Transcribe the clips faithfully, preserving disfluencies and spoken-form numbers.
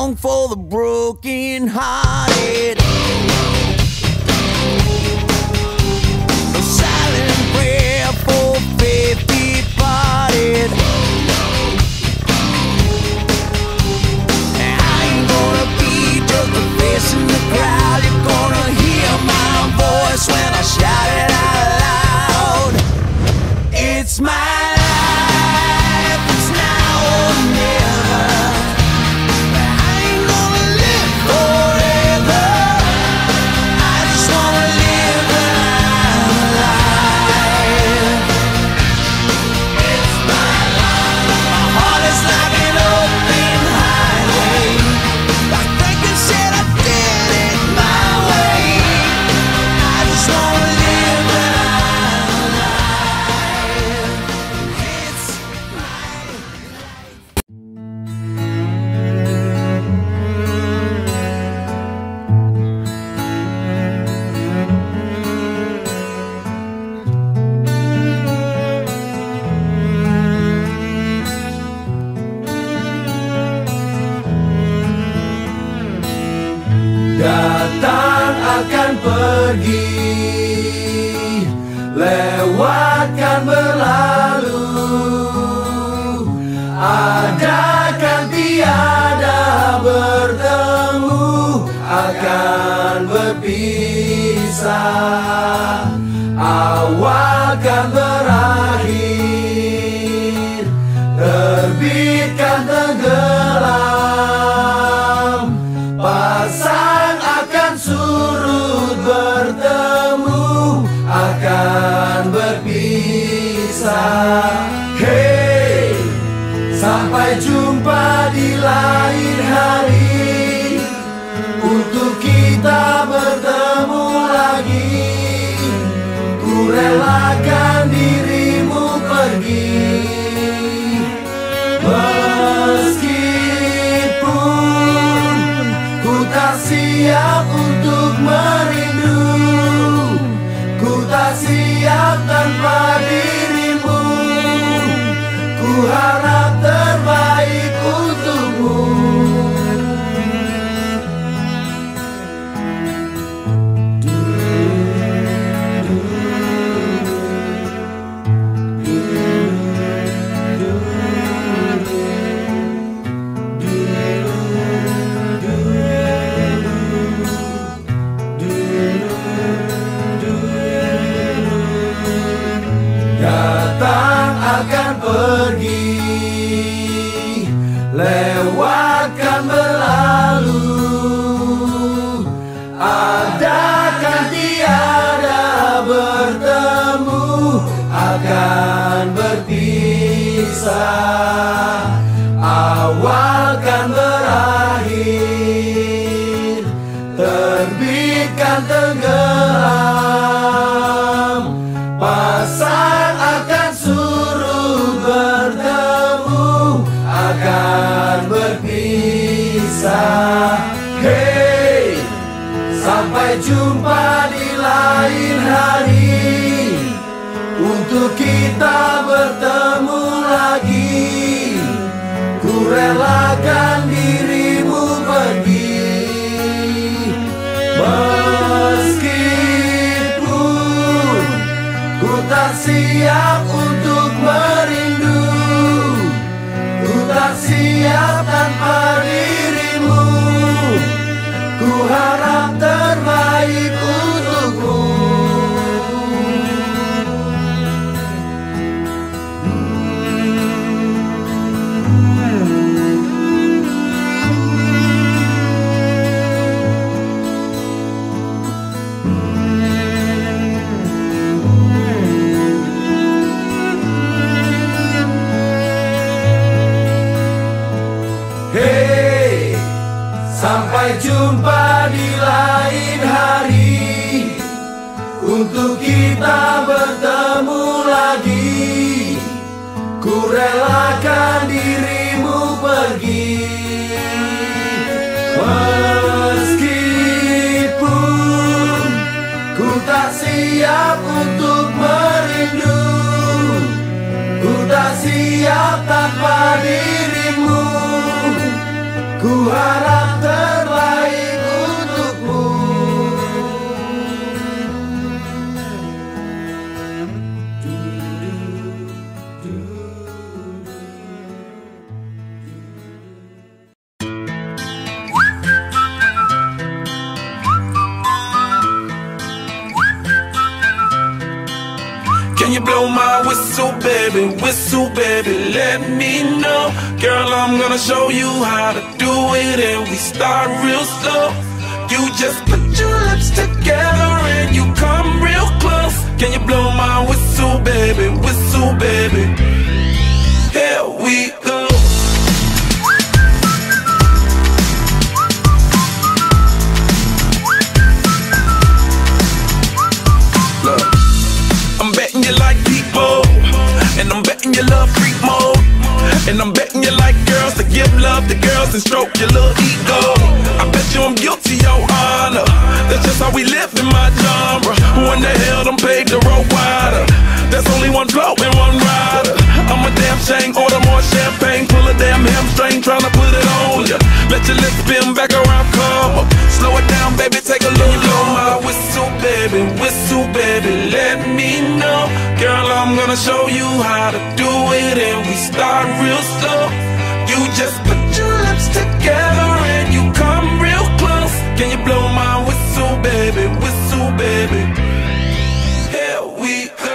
song for the broken hearted. A silent prayer for faith departed. I ain't gonna be just a face in the crowd. You're gonna hear my voice when I shout it out loud. It's my life, it's now or never. I ain't gonna live forever. I just wanna live my life. It's my life. My heart is like an open highway. Like Franklin said, I did it my way. I just wanna live my life. It's my Datang akan pergi, lewatkan berlalu. Ada kan tiada bertemu, akan berpisah. Awal kan berakhir, terbit kan tenggelam. Pasang akan surut, bertemu akan berpisah. Hey, sampai jumpa di lain hari, untuk kita bertemu lagi. Ku relakan dirimu pergi, meskipun ku tak siap untuk merindu. Ku tak siap tanpa dirimu. Ku harap terbaik untukmu. Datang akan pergi, lewatkan berlalu. Ada kan tiada bertemu, akan berpisah. Awal kan berakhir, terbit kan tenggelam. Pasang akan surut, bertemu akan berpisah. Hey, sampai jumpa di lain hari, untuk kita bertemu lagi. Ku relakan dirimu pergi, meskipun ku tak siap untuk merindu. Ku tak siap tanpa dirimu. Ku harap terbaik untukmu. Hey, sampai jumpa di lain hari, untuk kita bertemu lagi. Ku relakan dirimu pergi, meskipun ku tak siap untuk merindu. Ku tak siap tanpa dirimu. Ku Ku harap terbaik untukmu. Can you blow my whistle, baby, whistle, baby, let me know. Girl, I'm gonna show you how to do it, and we start real slow. You just put your lips together and you come real close. Can you blow my whistle, baby, whistle, baby? Here we go. Look, I'm betting you like people, and I'm betting you love freak mode, and I'm betting you like girls to give love to girls and stroke your little ego. I bet you I'm guilty, your honor. That's just how we live in my genre. Who in the hell done paved the road wider? There's only one flow and one rider. I'm a damn shame, order more champagne, pull a damn hamstring, tryna put it on ya. Let your lips spin back around, come up. Slow it down, baby, take a look. Blow my whistle, baby, whistle, baby, let me know. Girl, I'm gonna show you how to do it, and we start real slow. You just put your lips together and you come real close. Can you blow my whistle, baby, whistle, baby? Here we go.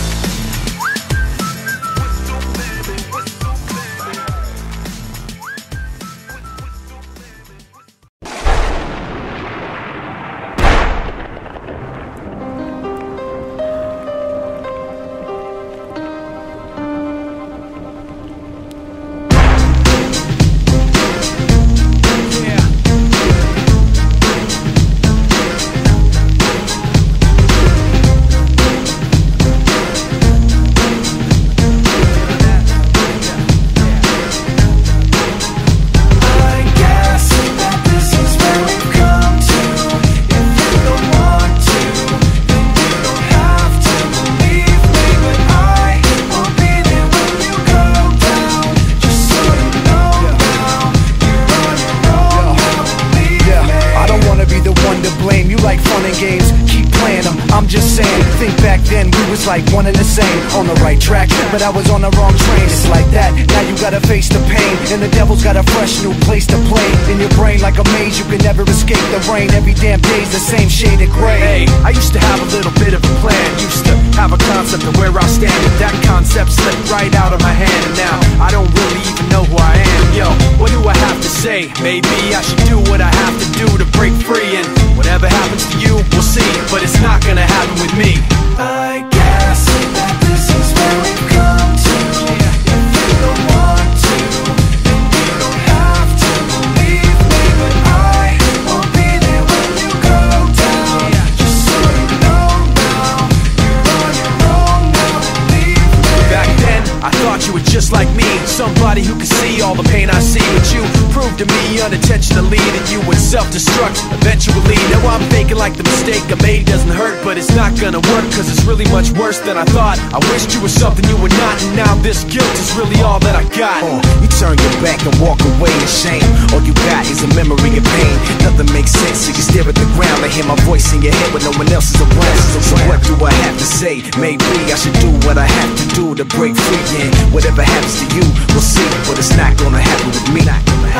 Like one and the same, on the right track, but I was on the wrong train. It's like that, now you gotta face the pain, and the devil's got a fresh new place to play. In your brain like a maze, you can never escape the rain. Every damn day's the same shade of gray. Hey, I used to have a little bit of a plan, used to have a concept of where I stand, but that concept slipped right out of my hand, and now I don't really even know who I am. Yo, what do I have to say? Maybe I should do what I have to do to break free, and whatever happens to you, we'll see, but it's not gonna happen with me. I guess that this is where we've come to. If you don't want to, then you don't have to believe me, but I won't be there when you go down. Just so you know now, you're on your own now, believe me. Back then, I thought you were just like me, somebody who could see all the pain I see, but you proved to me unintentionally that you would self-destruct eventually. Now I'm faking like the mistake I made doesn't hurt, but it's not gonna work, cause it's really much worse than I thought. I wished you were something you were not, and now this guilt is really all that I got. Uh, you turn your back and walk away in shame. All you got is a memory of pain. Nothing makes sense, so you stare at the ground and hear my voice in your head when no one else is around. So what do I have to say? Maybe I should do what I have to do to break free, and whatever happens to you, we'll see, but it's not gonna happen with me.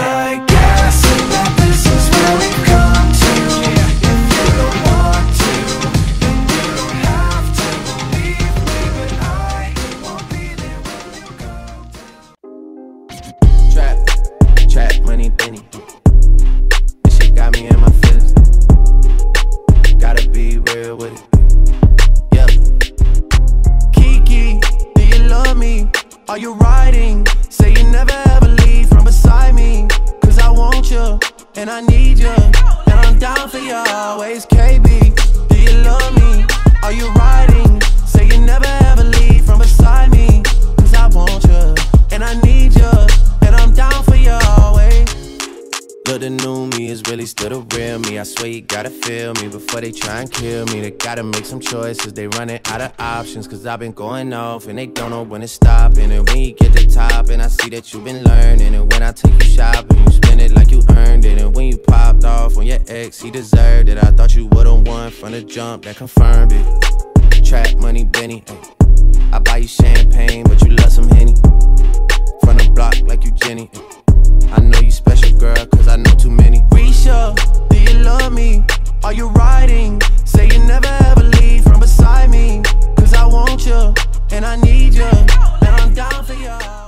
I guess that this is where we've come to. If you don't want to, then you don't have to believe me, but I won't be there when you go down. Trap, trap, money, penny. This shit got me in my feelings. Gotta be real with it. Yeah. Kiki, do you love me? Are you riding? Say you never ever leave from beside me. me, I swear you gotta feel me before they try and kill me. They gotta make some choices, they running out of options. Cause I've been going off and they don't know when to stop. And then when you get to top and I see that you've been learning. And when I take you shopping, you spend it like you earned it. And when you popped off on your ex, he deserved it. I thought you would've won from the jump, that confirmed it. Trap money, Benny, ay. I buy you champagne, but you love some Henny. From the block like you Jenny, ay. I know you special, girl, cause I know too many. Risha, do you love me? Are you riding? Say you never ever leave from beside me. Cause I want you, and I need you, and I'm down for you.